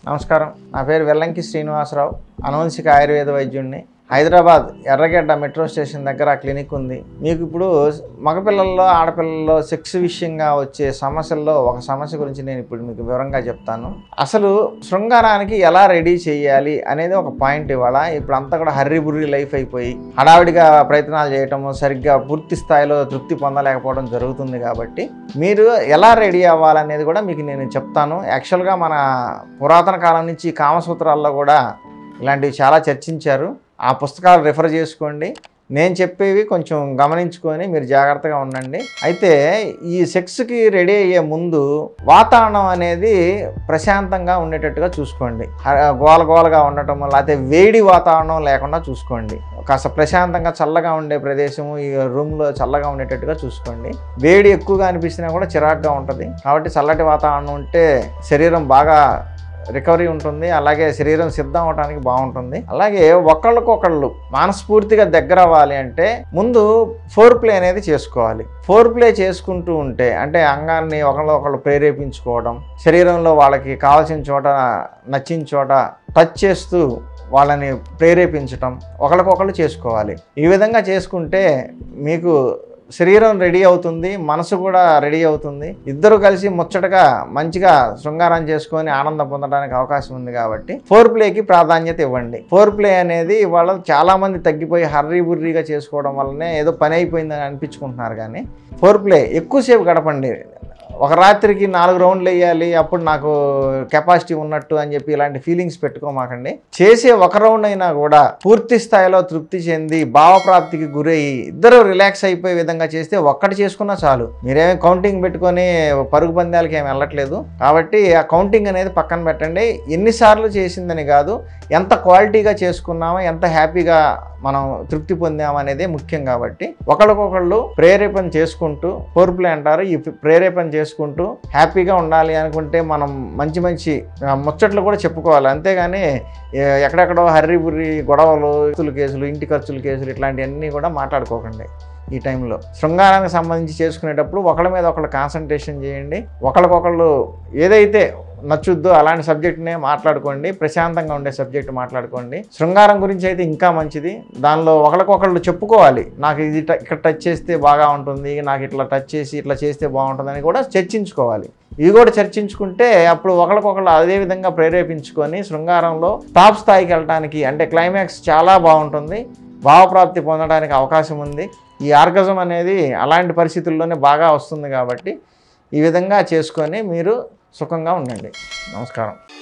నమస్కారం. నా పేరు వెల్లంకి శ్రీనివాసరావు, అనువంశిక ఆయుర్వేద వైద్యుడిని. హైదరాబాద్ ఎర్రగడ్డ మెట్రో స్టేషన్ దగ్గర క్లినిక్ ఉంది. మీకు ఇప్పుడు మగపిల్లల్లో ఆడపిల్లల్లో సెక్స్ విషయంగా వచ్చే సమస్యల్లో ఒక సమస్య గురించి నేను ఇప్పుడు మీకు వివరంగా చెప్తాను. అసలు శృంగారానికి ఎలా రెడీ చేయాలి అనేది ఒక పాయింట్. ఇవాళ ఇప్పుడు అంతా కూడా హర్రిబుర్రి లైఫ్ అయిపోయి హడావిడిగా ప్రయత్నాలు చేయటము, సరిగ్గా పూర్తి స్థాయిలో తృప్తి పొందలేకపోవడం జరుగుతుంది. కాబట్టి మీరు ఎలా రెడీ అవ్వాలనేది కూడా మీకు నేను చెప్తాను. యాక్చువల్గా మన పురాతన కాలం నుంచి కామసూత్రాల్లో కూడా ఇలాంటివి చాలా చర్చించారు. ఆ పుస్తకాలు రిఫర్ చేసుకోండి. నేను చెప్పేవి కొంచెం గమనించుకొని మీరు జాగ్రత్తగా ఉండండి. అయితే ఈ సెక్స్కి రెడీ అయ్యే ముందు వాతావరణం అనేది ప్రశాంతంగా ఉండేటట్టుగా చూసుకోండి. గోలగోలగా ఉండటం, లేకపోతే వేడి వాతావరణం లేకుండా చూసుకోండి. కాస్త ప్రశాంతంగా చల్లగా ఉండే ప్రదేశము, ఈ రూమ్లో చల్లగా ఉండేటట్టుగా చూసుకోండి. వేడి ఎక్కువగా అనిపిస్తున్నా కూడా చిరాకుగా ఉంటుంది. కాబట్టి చల్లటి వాతావరణం ఉంటే శరీరం బాగా రికవరీ ఉంటుంది, అలాగే శరీరం సిద్ధం అవడానికి బాగుంటుంది. అలాగే ఒకళ్ళకొకళ్ళు మనస్ఫూర్తిగా దగ్గర అవ్వాలి అంటే ముందు ఫోర్ ప్లే అనేది చేసుకోవాలి. ఫోర్ ప్లే చేసుకుంటూ ఉంటే అంటే అంగాన్ని ఒకళ్ళు ప్రేరేపించుకోవడం, శరీరంలో వాళ్ళకి కావాల్సిన చోట నచ్చిన చోట టచ్ చేస్తూ వాళ్ళని ప్రేరేపించటం ఒకళ్ళకొకళ్ళు చేసుకోవాలి. ఈ విధంగా చేసుకుంటే మీకు శరీరం రెడీ అవుతుంది, మనసు కూడా రెడీ అవుతుంది. ఇద్దరు కలిసి ముచ్చటగా మంచిగా శృంగారం చేసుకొని ఆనందం పొందడానికి అవకాశం ఉంది. కాబట్టి ఫోర్ ప్లేకి ప్రాధాన్యత ఇవ్వండి. ఫోర్ ప్లే అనేది ఇవాళ చాలా మంది తగ్గిపోయి హర్రీబుర్రీగా చేసుకోవడం వల్లనే ఏదో పని అయిపోయిందని అనిపించుకుంటున్నారు. కానీ ఫోర్ ప్లే ఎక్కువసేపు గడపండి. ఒక రాత్రికి 4 రౌండ్లు వేయాలి, అప్పుడు నాకు కెపాసిటీ ఉన్నట్టు అని చెప్పి ఇలాంటి ఫీలింగ్స్ పెట్టుకోమాకండి. చేసే ఒక రౌండ్ అయినా కూడా పూర్తి స్థాయిలో తృప్తి చెంది భావప్రాప్తికి గురయ్యి ఇద్దరు రిలాక్స్ అయిపోయే విధంగా చేస్తే ఒక్కటి చేసుకున్నా చాలు. మీరేమీ కౌంటింగ్ పెట్టుకొని పరుగు పందాలకి ఏమి వెళ్ళట్లేదు. కాబట్టి ఆ కౌంటింగ్ అనేది పక్కన పెట్టండి. ఎన్నిసార్లు చేసిందని కాదు, ఎంత క్వాలిటీగా చేసుకున్నామో, ఎంత హ్యాపీగా మనం తృప్తి పొందాము అనేదే ముఖ్యం. కాబట్టి ఒకళ్ళకొకళ్ళు ప్రేరేపణ చేసుకుంటూ ఫోర్ ప్లే అంటారు, ఈ ప్రేరేపణ చేసుకుంటూ హ్యాపీగా ఉండాలి అనుకుంటే మనం మంచి మంచి ముచ్చట్లు కూడా చెప్పుకోవాలి. అంతేగాని ఎక్కడెక్కడో హర్రిబుర్రి గొడవలు, కేసులు, ఇంటి ఖర్చుల కేసులు ఇట్లాంటివన్నీ కూడా మాట్లాడుకోకండి. ఈ టైంలో శృంగారానికి సంబంధించి చేసుకునేటప్పుడు ఒకళ్ళ మీద ఒకళ్ళు కాన్సన్ట్రేషన్ చేయండి. ఒకళ్ళకొకళ్ళు ఏదైతే నచ్చుద్దో అలాంటి సబ్జెక్ట్నే మాట్లాడుకోండి. ప్రశాంతంగా ఉండే సబ్జెక్ట్ మాట్లాడుకోండి. శృంగారం గురించి అయితే ఇంకా మంచిది. దానిలో ఒకళ్ళకొకళ్ళు చెప్పుకోవాలి. నాకు ఇది ఇక్కడ టచ్ చేస్తే బాగా ఉంటుంది, నాకు ఇట్లా టచ్ చేసి ఇట్లా చేస్తే బాగుంటుందని కూడా చర్చించుకోవాలి. ఇవి కూడా చర్చించుకుంటే అప్పుడు ఒకళ్ళకొకళ్ళు అదే విధంగా ప్రేరేపించుకొని శృంగారంలో టాప్ స్థాయికి వెళ్ళడానికి అంటే క్లైమాక్స్ చాలా బాగుంటుంది. భావప్రాప్తి పొందడానికి అవకాశం ఉంది. ఈ ఆర్గజం అనేది అలాంటి పరిస్థితుల్లోనే బాగా వస్తుంది. కాబట్టి ఈ విధంగా చేసుకొని మీరు సుఖంగా ఉండండి. నమస్కారం.